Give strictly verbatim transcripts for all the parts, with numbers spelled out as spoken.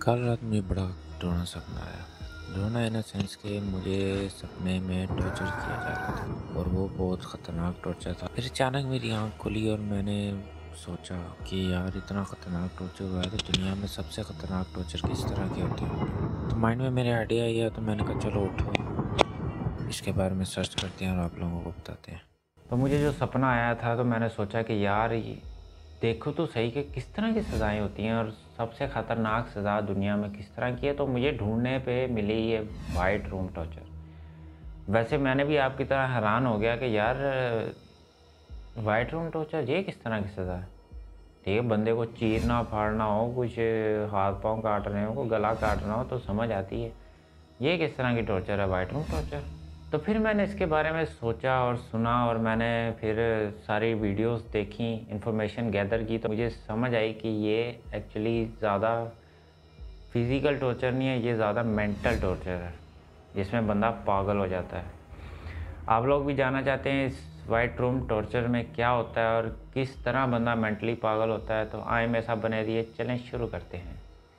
कल रात मुझे बड़ा डरावना सपना आया। डरावना इन द सेंस कि मुझे सपने में टॉर्चर किया जा रहा था और वो बहुत ख़तरनाक टॉर्चर था। फिर अचानक मेरी आँख खुली और मैंने सोचा कि यार इतना ख़तरनाक टॉर्चर हुआ है तो दुनिया में सबसे ख़तरनाक टॉर्चर किस तरह के होते होंगे। तो माइंड में मेरे आइडिया आई है तो मैंने कहा चलो उठो, इसके बारे में सर्च करते हैं और आप लोगों को बताते हैं। तो मुझे जो सपना आया था तो मैंने सोचा कि यार ये देखो तो सही कि किस तरह की सज़ाएँ होती हैं और सबसे ख़तरनाक सज़ा दुनिया में किस तरह की है। तो मुझे ढूँढने पे मिली ये वाइट रूम टॉर्चर। वैसे मैंने भी आपकी तरह हैरान हो गया कि यार वाइट रूम टॉर्चर ये किस तरह की सज़ा है। ठीक है, बंदे को चीरना फाड़ना हो, कुछ हाथ पाँव काट रहे हो, कोई गला काटना हो तो समझ आती है। ये किस तरह की टॉर्चर है वाइट रूम टॉर्चर। तो फिर मैंने इसके बारे में सोचा और सुना और मैंने फिर सारी वीडियोस देखी, इन्फॉर्मेशन गैदर की, तो मुझे समझ आई कि ये एक्चुअली ज़्यादा फिज़िकल टॉर्चर नहीं है, ये ज़्यादा मेंटल टॉर्चर है, जिसमें बंदा पागल हो जाता है। आप लोग भी जानना चाहते हैं इस वाइट रूम टॉर्चर में क्या होता है और किस तरह बंदा मेंटली पागल होता है, तो आए मेरे साथ बने रहिए, चलें शुरू करते हैं।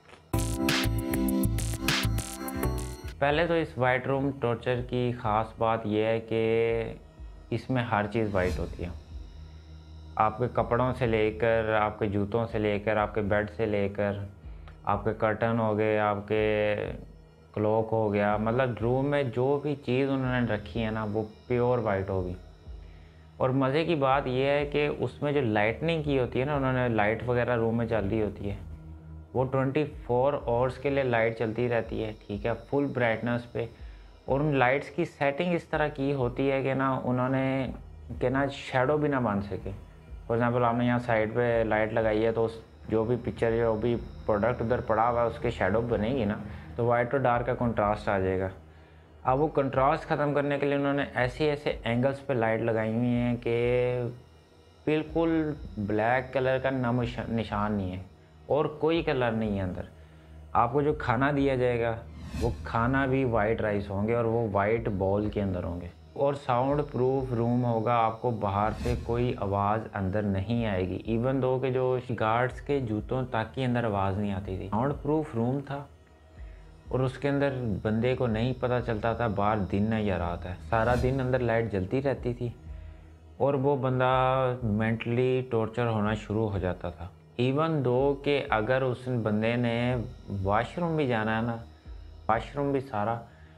पहले तो इस वाइट रूम टॉर्चर की ख़ास बात यह है कि इसमें हर चीज़ वाइट होती है। आपके कपड़ों से लेकर, आपके जूतों से लेकर, आपके बेड से लेकर, आपके कर्टन हो गए, आपके क्लॉक हो गया, मतलब रूम में जो भी चीज़ उन्होंने रखी है ना वो प्योर वाइट होगी। और मज़े की बात यह है कि उसमें जो लाइटनिंग की होती है ना, उन्होंने लाइट वगैरह रूम में चल रही होती है, वो ट्वेंटी फोर आवर्स के लिए लाइट चलती रहती है, ठीक है, फुल ब्राइटनेस पे। और उन लाइट्स की सेटिंग इस तरह की होती है कि ना उन्होंने कि ना शैडो भी ना बन सके। फॉर एग्ज़ाम्पल आपने यहाँ साइड पे लाइट लगाई है तो उस जो भी पिक्चर जो भी प्रोडक्ट उधर पड़ा हुआ है उसके शैडो बनेगी ना, तो वाइट और डार्क का कंट्रास्ट आ जाएगा। अब वो कंट्रास्ट ख़त्म करने के लिए उन्होंने ऐसे ऐसे एंगल्स पे लाइट लगाई हुई हैं कि बिल्कुल ब्लैक कलर का नामो निशान नहीं है और कोई कलर नहीं है अंदर। आपको जो खाना दिया जाएगा वो खाना भी वाइट राइस होंगे और वो वाइट बॉल के अंदर होंगे। और साउंड प्रूफ रूम होगा, आपको बाहर से कोई आवाज़ अंदर नहीं आएगी। इवन दो के जो गार्ड्स के जूतों तक के अंदर आवाज़ नहीं आती थी। साउंड प्रूफ रूम था और उसके अंदर बंदे को नहीं पता चलता था बाहर दिन है या रात है। सारा दिन अंदर लाइट जलती रहती थी और वो बंदा मेंटली टॉर्चर होना शुरू हो जाता था। इवन दो कि अगर उस बंदे ने वॉशरूम भी जाना है ना, वॉशरूम भी सारा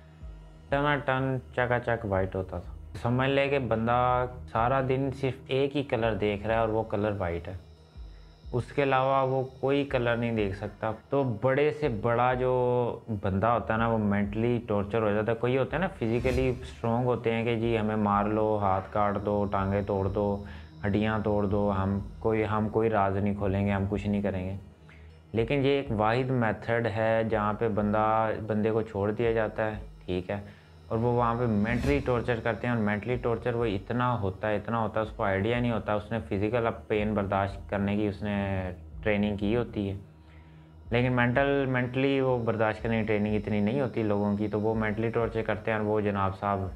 टनाटन चकाचक वाइट होता था। समझ ले कि बंदा सारा दिन सिर्फ एक ही कलर देख रहा है और वो कलर वाइट है, उसके अलावा वो कोई कलर नहीं देख सकता। तो बड़े से बड़ा जो बंदा होता है ना वो मेंटली टॉर्चर हो जाता है। कोई होता है ना फिज़िकली स्ट्रॉन्ग होते हैं कि जी हमें मार लो, हाथ काट दो, टांगे तोड़ दो, हड्डियां तोड़ दो, हम कोई हम कोई राज नहीं खोलेंगे, हम कुछ नहीं करेंगे। लेकिन ये एक वाहिद मेथड है जहाँ पे बंदा बंदे को छोड़ दिया जाता है, ठीक है, और वो वहाँ पे मेंटली टॉर्चर करते हैं। और मेंटली टॉर्चर वो इतना होता है इतना होता है उसको आइडिया नहीं होता। उसने फिज़िकल अब पेन बर्दाश्त करने की उसने ट्रेनिंग की होती है, लेकिन मेंटल मेंटली वो बर्दाश्त करने की ट्रेनिंग इतनी नहीं होती लोगों की। तो वो मेंटली टॉर्चर करते हैं और वो जनाब साहब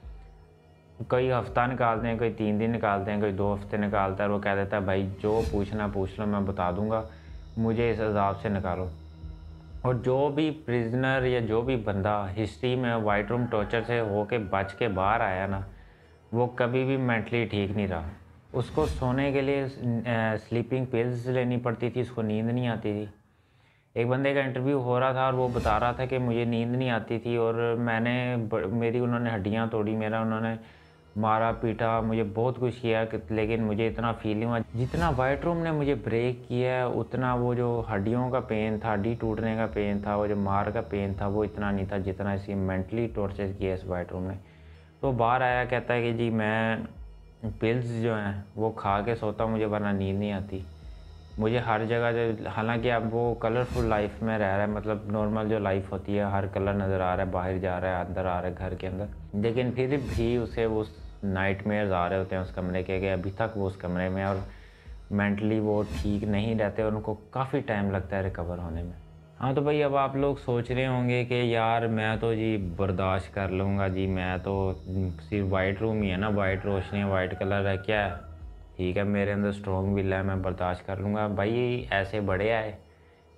कोई हफ्ता निकालते हैं, कोई तीन दिन निकालते हैं, कोई दो हफ्ते निकालता है। और वो कह देता है भाई जो पूछना पूछ लो, मैं बता दूंगा, मुझे इस अजाब से निकालो। और जो भी प्रिजनर या जो भी बंदा हिस्ट्री में वाइट रूम टॉर्चर से होके बच के बाहर आया ना, वो कभी भी मेंटली ठीक नहीं रहा। उसको सोने के लिए स्लीपिंग पिल्स लेनी पड़ती थी, उसको नींद नहीं आती थी। एक बंदे का इंटरव्यू हो रहा था और वो बता रहा था कि मुझे नींद नहीं आती थी और मैंने ब- मेरी उन्होंने हड्डियां तोड़ी, मेरा उन्होंने मारा पीटा, मुझे बहुत कुछ किया कि लेकिन मुझे इतना फील हुआ जितना वाइट रूम ने मुझे ब्रेक किया है उतना वो जो हड्डियों का पेन था, हड्डी टूटने का पेन था, वो जो मार का पेन था, वो इतना नहीं था जितना इसी मेंटली टॉर्चर किया इस वाइट रूम ने। तो बाहर आया, कहता है कि जी मैं पिल्स जो हैं वो खा के सोता हूँ, मुझे वरना नींद नहीं आती। मुझे हर जगह जो, हालांकि अब वो कलरफुल लाइफ में रह रहा है, मतलब नॉर्मल जो लाइफ होती है, हर कलर नज़र आ रहा है, बाहर जा रहा है, अंदर आ रहा है घर के अंदर, लेकिन फिर भी उसे वो नाइटमेयर्स आ रहे होते हैं उस कमरे के, कि अभी तक वो उस कमरे में, और मेंटली वो ठीक नहीं रहते और उनको काफ़ी टाइम लगता है रिकवर होने में। हाँ तो भाई अब आप लोग सोच रहे होंगे कि यार मैं तो जी बर्दाश्त कर लूँगा जी, मैं तो सिर्फ वाइट रूम ही है ना, वाइट रोशनी, वाइट कलर है, क्या है, ठीक है, मेरे अंदर स्ट्रॉन्ग विल है, मैं बर्दाश्त कर लूँगा। भाई ऐसे बड़े आए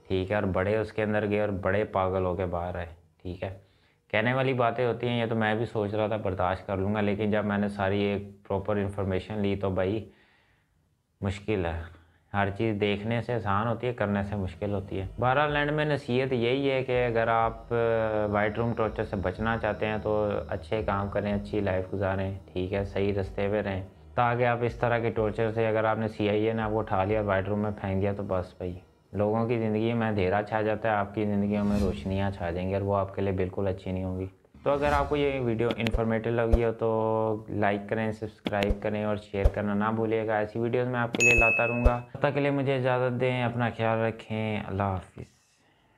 ठीक है, और बड़े उसके अंदर गए और बड़े पागल होके बाहर आए। ठीक है, कहने वाली बातें होती हैं, ये तो मैं भी सोच रहा था बर्दाश्त कर लूँगा, लेकिन जब मैंने सारी एक प्रॉपर इन्फॉर्मेशन ली तो भाई मुश्किल है। हर चीज़ देखने से आसान होती है, करने से मुश्किल होती है। बहरहाल एंड में नसीहत यही है कि अगर आप वाइट रूम टॉर्चर से बचना चाहते हैं तो अच्छे काम करें, अच्छी लाइफ गुजारें, ठीक है, सही रास्ते पे रहें, ताकि आप इस तरह के टॉर्चर से, अगर आपने सी आई ए ने आपको उठा लिया वाइट रूम में फेंक दिया तो बस भाई लोगों की ज़िंदगी में अंधेरा छा जाता है, आपकी ज़िंदगी में रोशनियाँ छा जाएंगी और वो आपके लिए बिल्कुल अच्छी नहीं होंगी। तो अगर आपको ये वीडियो इन्फॉर्मेटिव लगी हो तो लाइक करें, सब्सक्राइब करें और शेयर करना ना भूलिएगा। ऐसी वीडियोस मैं आपके लिए लाता रहूँगा। तब तक के लिए मुझे इजाज़त दें, अपना ख्याल रखें, अल्लाह हाफिज़।